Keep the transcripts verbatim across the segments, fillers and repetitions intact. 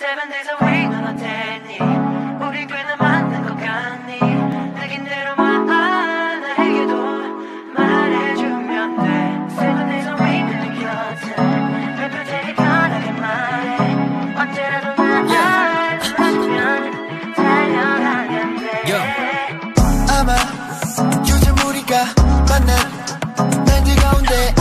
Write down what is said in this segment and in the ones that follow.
Seven days a week 넌 어땠니 우리 꽤나 맞는 것 같니 느낀 대로만 아 나에게도 말해주면 돼 Seven days a week 내 곁에 별표 되게 편하게 말해 언제라도 날 불러주면 달려가면 돼 아마 요즘 우리가 만난 날들 가운데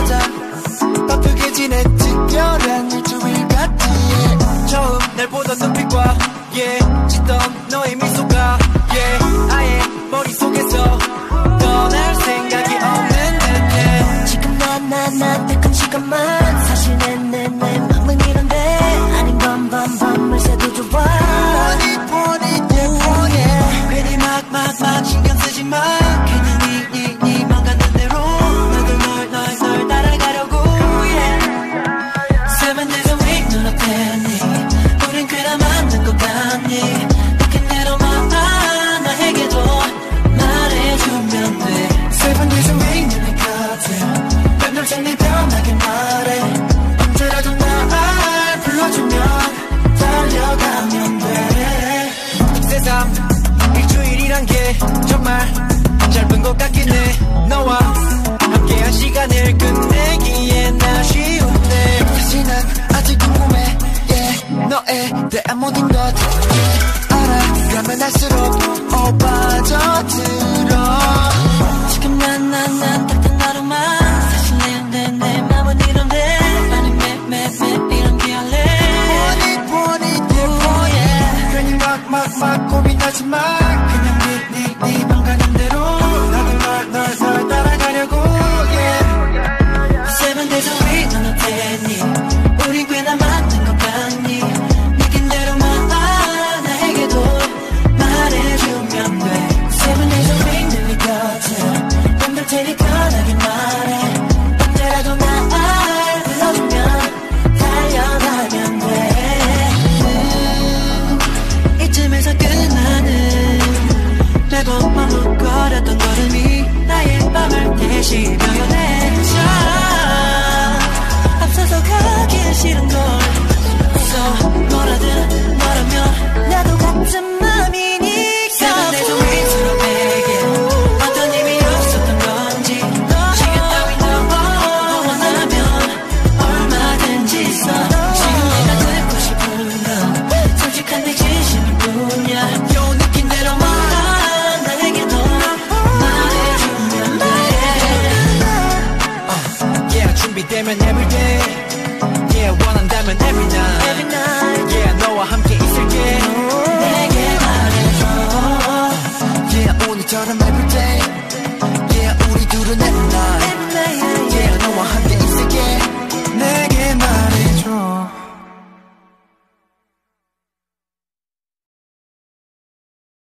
가장 바쁘게 지낸 특별한 일주일 같아 처음 날 보던 눈빛과 yeah, 짓던 너의 미소가 yeah, 아예 머릿속에서 떠날 생각이 없는 듯해 지금 나나나 딱 한 시간만 사실 내내 내 맘은 이런데 아닌 밤밤밤을 새도 좋아 보니 보니 대포에 괜히 막막막 신경 쓰지 마 그냥 니니니 맘 가는 대로 나도 널 널 널 따라가려고 yeah. Seven days a week 눈 어땠니 우린 꽤나 맞는 것 같니 느낀 대로만 아 나에게도 말해주면 돼 Seven days a week 내 곁에 맨날 생리 편하게 말해 언제라도 날 불러주면 달려가면 돼 세상 일주일이란 게 정말 짧은 것 같긴 해 너와 함께한 시간을 끝내기엔 아쉬운데 사실 난 아직 궁금해 yeah, 너에 대한 모든 것 yeah, 알아 가면 할수록 어 빠져들어 지금 난 난 난 딱한 하루만 사실 내 내 맘은 이런데 나는 매매매 이런 게 할래 보니 보니 대포에 괜히 막막막 고민하지 마 그냥 니니니 맘 가는 대로 나도 널 널 널 따라가려고 yeah. Seven days a week 넌 어땠니 우린 꽤나 맞는 것 같니 느낀 대로만 아 나에게도 말해주면 돼 Seven days a week 늘 곁에 맘들 테니 편하게 말해 언제라도 날 불러주면 달려가면 돼 음, 이쯤에서 끝나는 매번 머뭇거렸던 걸음이 나의 밤을 대신 표현해줘 앞서서 가기 싫은 걸 So 뭐라든 너라면 나도 같은 맘이니까 Seven days a week 서로 내게 어떤 의미 없었던 건지 시간 따윈 더 원하면 얼마든지 써 지금 내가 듣고 싶은 건 솔직한 내 진심일 뿐이야 요 느낀 대로만 나에게도 말해주면 돼 uh, Yeah 준비되면 everyday Yeah 원한다면 every night, Every night Yeah 너와 함께 있을게 내게 말해줘 Yeah 오늘처럼